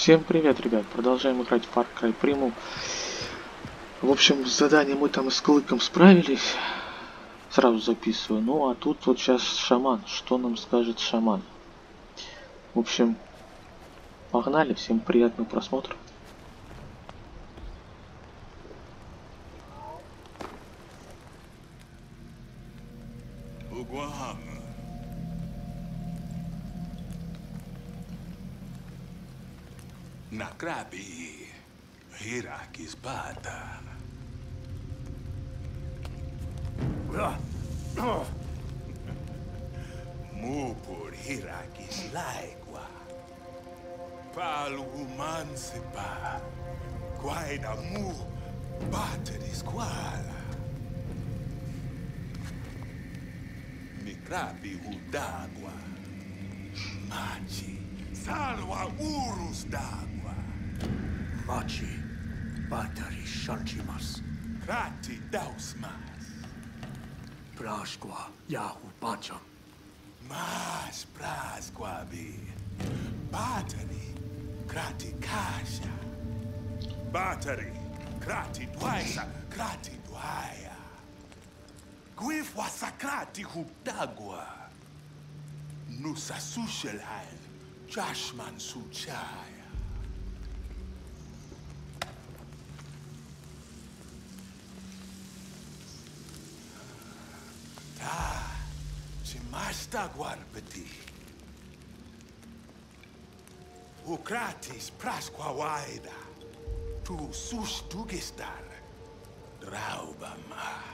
Всем привет, ребят! Продолжаем играть в Far Cry Primal. В общем, с заданием мы там с Клыком справились. Сразу записываю. Ну, а тут вот сейчас шаман. Что нам скажет шаман? В общем, погнали. Всем приятного просмотра. Nakrabi, Hirakis Bata. Mupur Hirakis Laigua. Palu Mansipa. Guaida Mu Bateris Kuala. Nikrabi Udagua. Machi. Salwa Urus Dagua. Machi, Batari Shalchimas, Krati Dausmas. Praskwa, Yahu Bacham, Mas Prasquabi. Batari Krati Kasha. Batari Krati Dwaisa. Krati Dwaya. Guif Wasakrati Hubdagua. Nusa Sushelheim. Jashman Suchaya. Ta Chimasta Guarbeti. Ukratis Prasquawaida. Tu Sus Dugistar. Draubamas.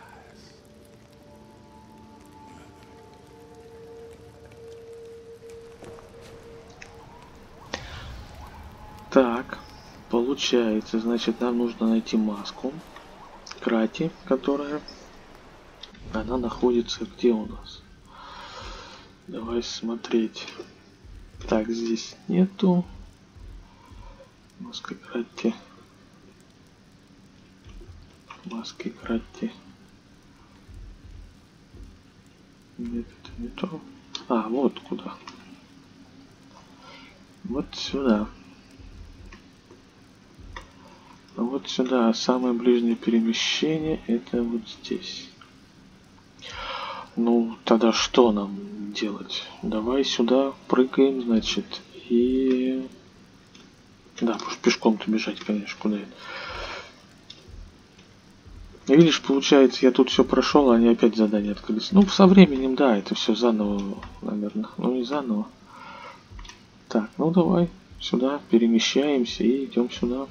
Так, получается, значит, нам нужно найти маску Крати, которая... Она находится где у нас? Давай смотреть. Так, здесь нету. Маска Крати. Маски Крати. Нет, это не то. А, вот куда. Вот сюда. Вот сюда. Самое ближнее перемещение это вот здесь. Ну, тогда что нам делать? Давай сюда прыгаем, значит, и... Да, потому что пешком-то бежать, конечно, куда это. Видишь, получается, я тут все прошел, а они опять задания открылись. Ну, со временем, да, это все заново, наверное. Ну, не заново. Так, ну давай сюда перемещаемся и идем сюда.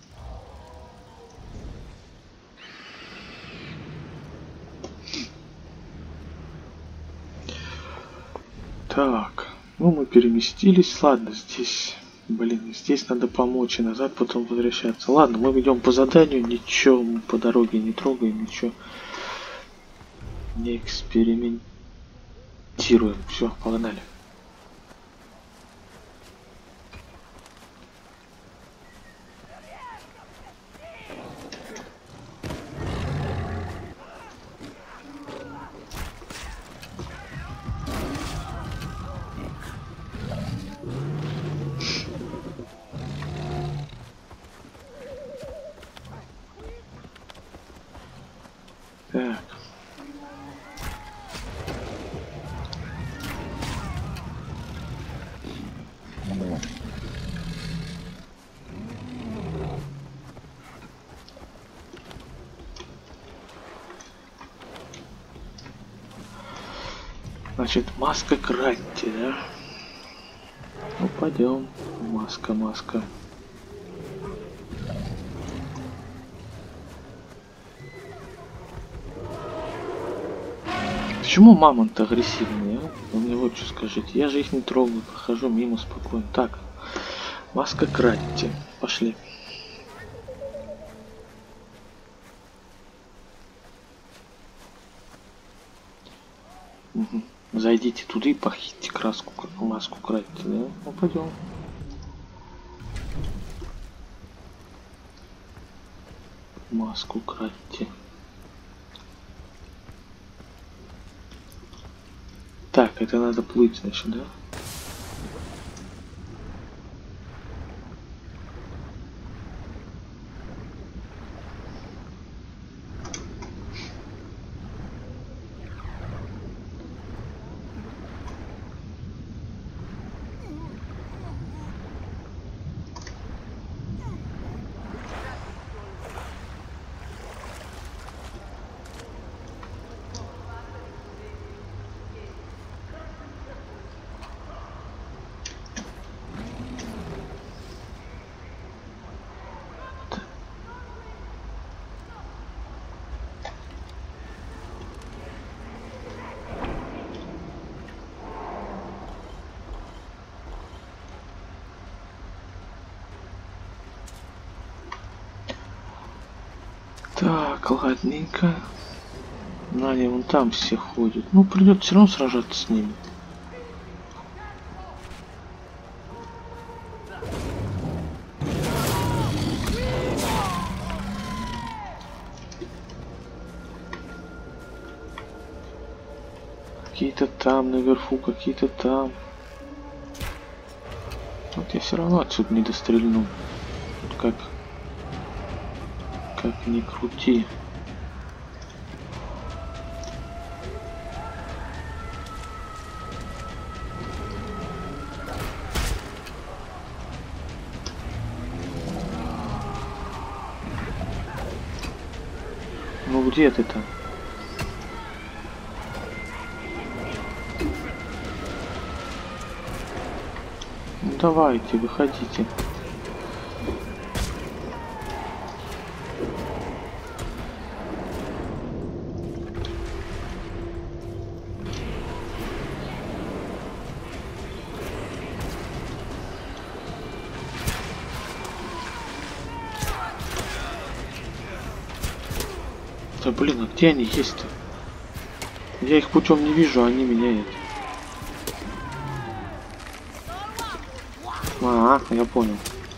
Так, ну мы переместились. Ладно, здесь, блин, здесь надо помочь и назад потом возвращаться. Ладно, мы идем по заданию, ничего мы по дороге не трогаем, ничего не экспериментируем. Все, погнали. Так. Значит, маска Крати, да? Ну, пойдем. Маска. Почему мамонт агрессивный, а? Вы мне вот что скажите. Я же их не трогаю, прохожу мимо спокойно. Так, маска Крати. Пошли. Угу. Зайдите туда и похитите маску Крати, да? Ну, пойдем. Маску Крати. Так, это надо плыть, значит, да? Так, ладненько. На, они вон там все ходят. Ну, придется все равно сражаться с ними. Какие-то там наверху, какие-то там. Вот я все равно отсюда не дострельну. Тут как ни крути. Ну где ты там? Ну давайте, выходите. Да блин, а где они есть-то? Я их путем не вижу, а они меня это. Я понял.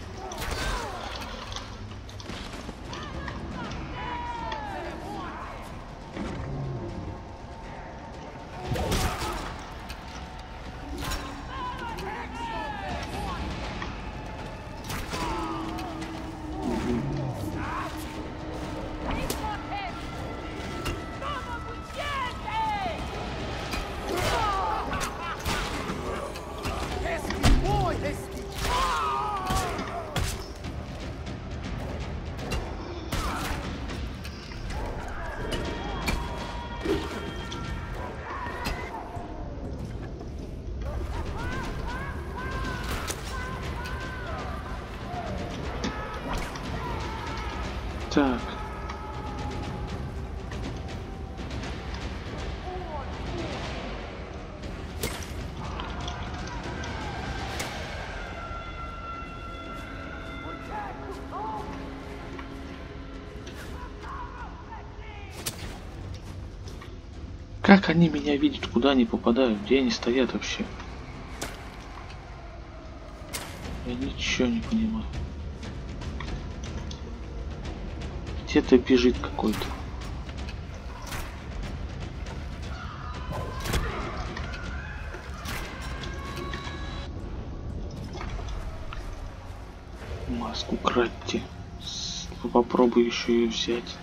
Так. Как они меня видят, куда они попадают, где они стоят вообще? Я ничего не понимаю. Где-то бежит какой-то. Маску кратьте. Попробую еще ее взять.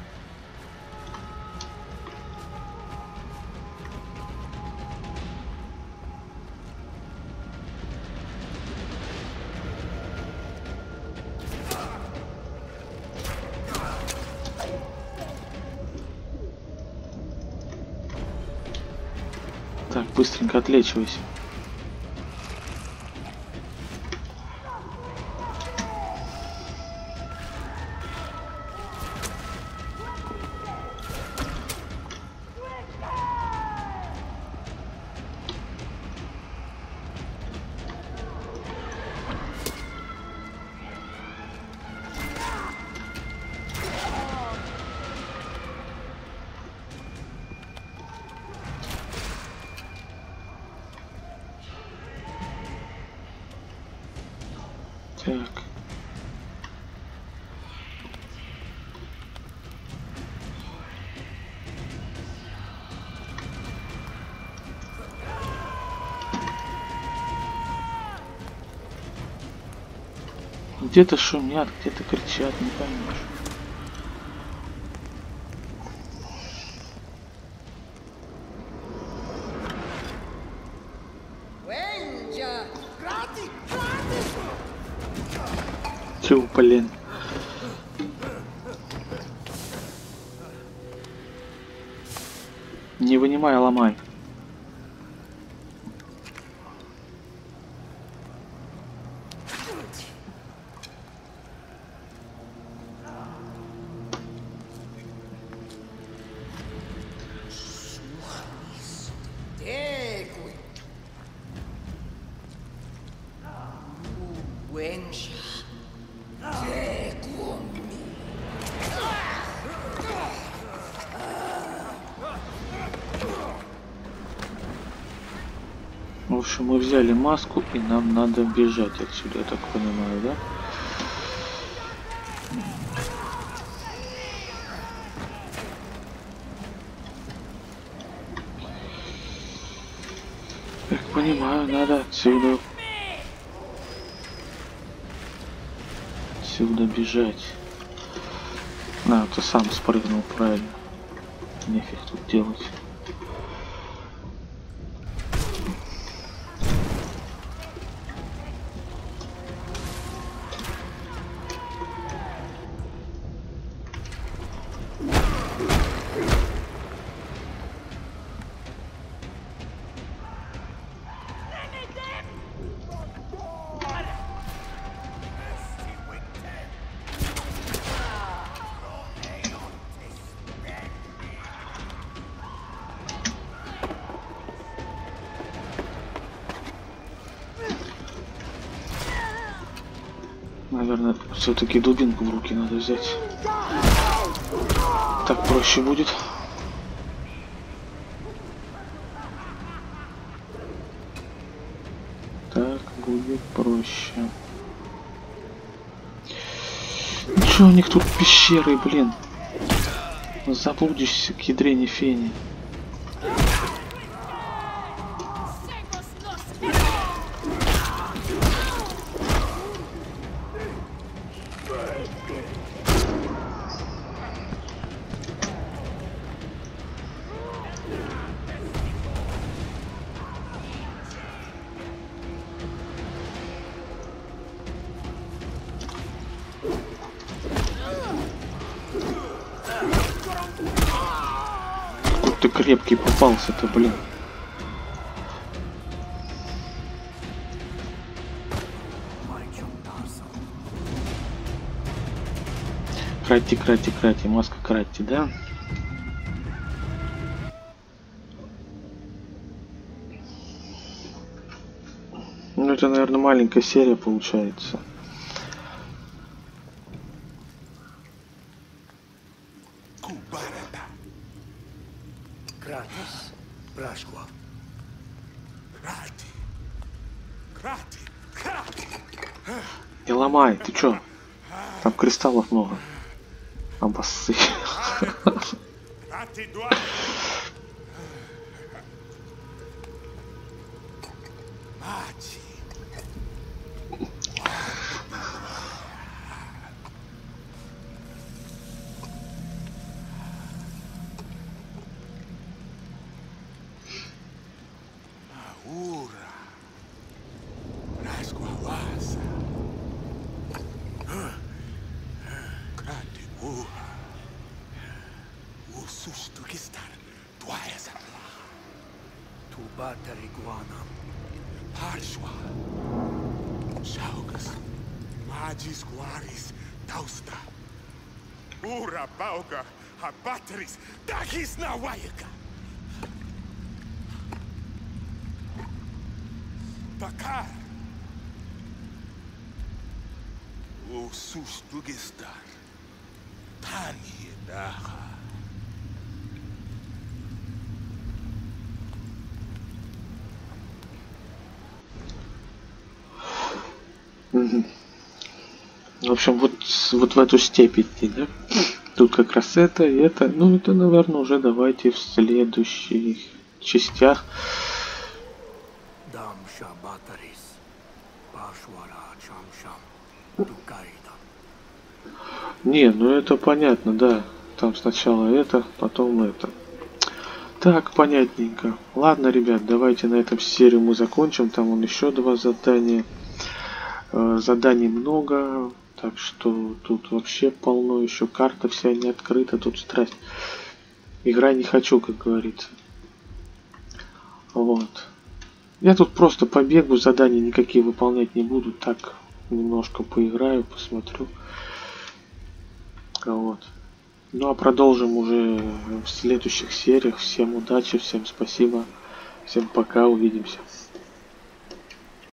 Так, быстренько отлечивайся. Так. Где-то шумят, где-то кричат, не поймешь. Тю, блин. Не вынимай, а ломай. В общем, мы взяли маску, и нам надо бежать отсюда, я так понимаю, да? Как понимаю, надо отсюда бежать. На, ты сам спрыгнул, правильно. Нефиг тут делать. Наверное, все-таки дубинку в руки надо взять. Так проще будет. Так будет проще. Что у них тут пещеры, блин? Заблудишься к ядрене фени. Ты крепкий попался-то, блин. Крати, маска крати, да? Ну это, наверное, маленькая серия получается. Gratis, Praskva. Не ломай, ты чё? Там кристаллов много. Обоссы. Batariguana. Parshwa. Shaugas. Magis guaris. Tausta. Ura bauga. Habatris. Dagis na wayaka. Bakar. O sustugistar. Tani daha. В общем, вот в эту степь идти, да? Тут как раз это и это. Ну, это, наверное, уже давайте в следующих частях. Не, ну это понятно, да. Там сначала это, потом это. Так, понятненько. Ладно, ребят, давайте на этом серию мы закончим. Там вон еще 2 задания. Заданий много, так что тут вообще полно, еще карта вся не открыта, тут страсть. Играй не хочу, как говорится. Вот. Я тут просто побегу, задания никакие выполнять не буду, так немножко поиграю, посмотрю. Вот. Ну а продолжим уже в следующих сериях. Всем удачи, всем спасибо, всем пока, увидимся.